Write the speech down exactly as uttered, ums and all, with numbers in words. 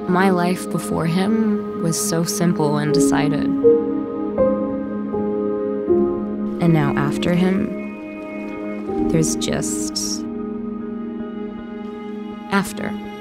My life before him was so simple and decided. And now after him, there's just after.